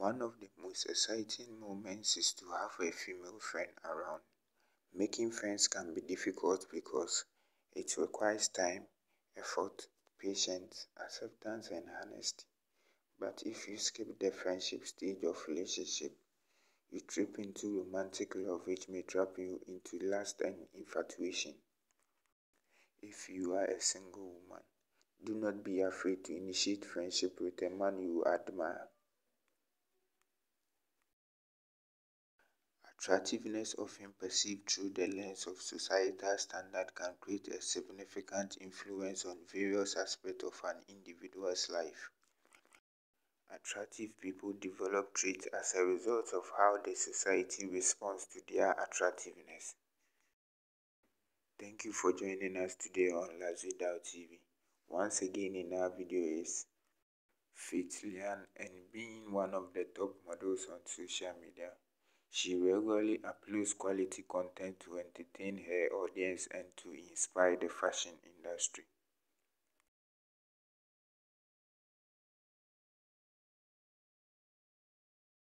One of the most exciting moments is to have a female friend around. Making friends can be difficult because it requires time, effort, patience, acceptance, and honesty. But if you skip the friendship stage of relationship, you trip into romantic love which may trap you into lust and infatuation. If you are a single woman, do not be afraid to initiate friendship with a man you admire. Attractiveness, often perceived through the lens of societal standard, can create a significant influence on various aspects of an individual's life. Attractive people develop traits as a result of how the society responds to their attractiveness. Thank you for joining us today on Lazidao TV. Once again in our video is Faith Lian, and being one of the top models on social media, she regularly uploads quality content to entertain her audience and to inspire the fashion industry.